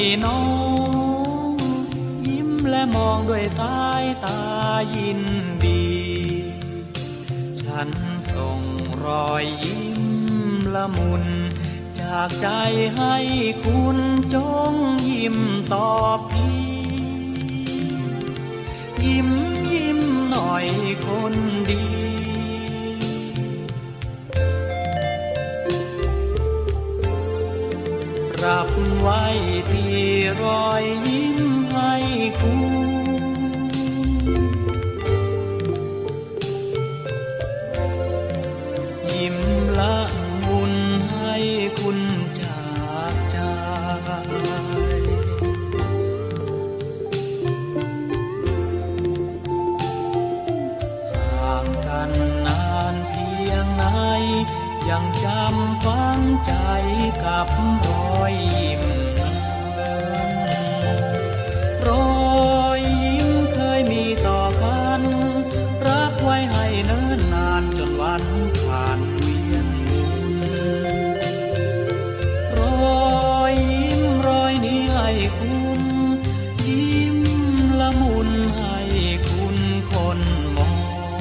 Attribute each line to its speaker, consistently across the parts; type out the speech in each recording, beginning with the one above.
Speaker 1: น้องยิ้มและมองด้วยสายตายินดีฉันส่งรอยยิ้มละมุนจากใจให้คุณจงยิ้มตอบทียิ้มยิ้มหน่อยคนดีรับไว้ที่รอยยิ้มให้คุณยิ้มละมุนให้คุณจากใจห่างกันนานเพียงไหนยังจำฝังใจกับรอยยิ้มรอยยิ้มเคยมีต่อกันรักไว้ให้เนิ่นนานจนวันผ่านเวียนรอยยิ้มรอยนี้ให้คุณยิ้มละมุนให้คุณคนมอง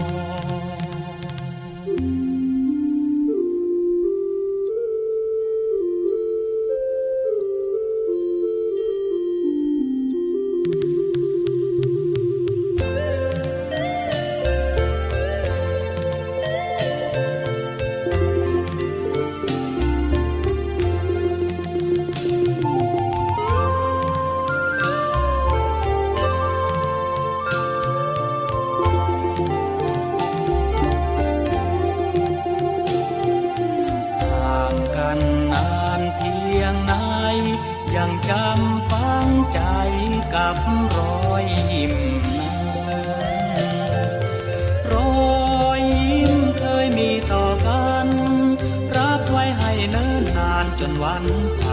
Speaker 1: ยังจำฝังใจกับรอยยิ้มรอยยิ้มเคยมีต่อกันรักไว้ให้เนิ่นนานจนวัน